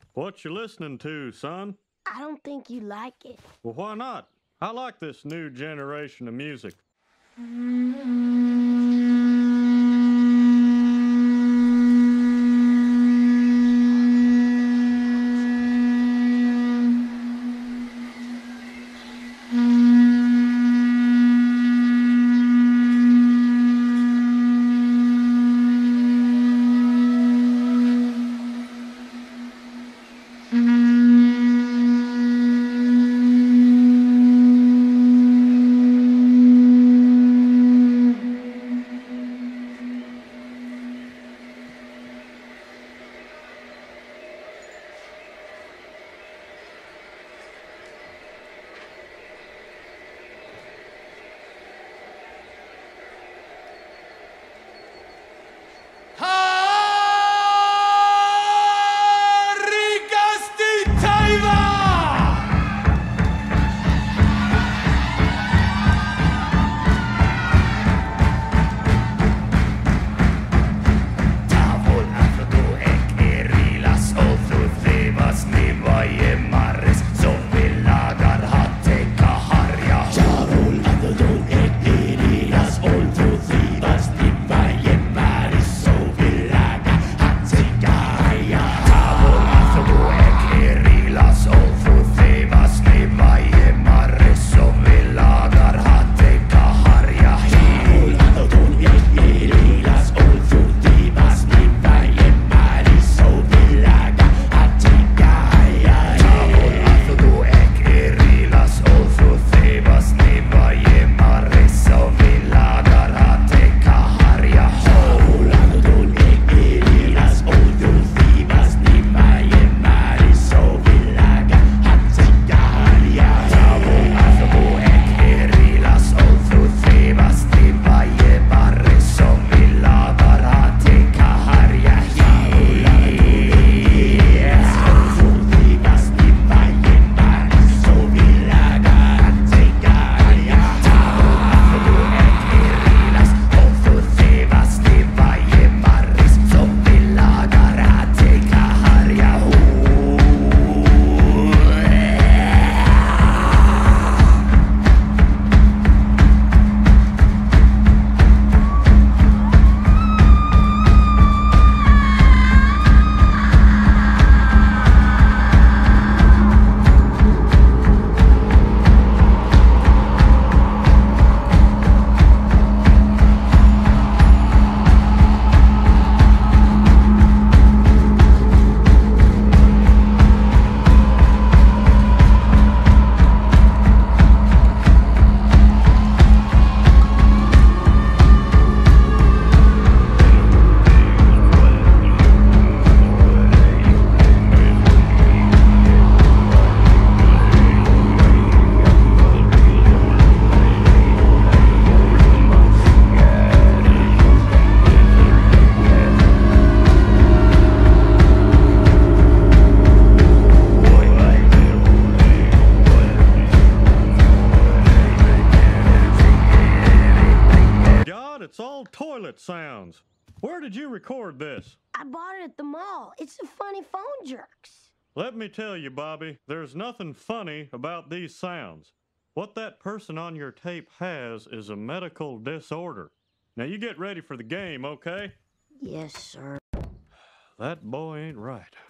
What you listening to, son? I don't think you like it. Well, why not? I like this new generation of music. It's all toilet sounds. Where did you record this? I bought it at the mall. It's the funny phone jerks. Let me tell you, Bobby, there's nothing funny about these sounds. What that person on your tape has is a medical disorder. Now you get ready for the game, okay? Yes, sir. That boy ain't right.